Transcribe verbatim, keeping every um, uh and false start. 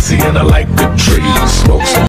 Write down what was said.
pussy and I like good trees. Smoke some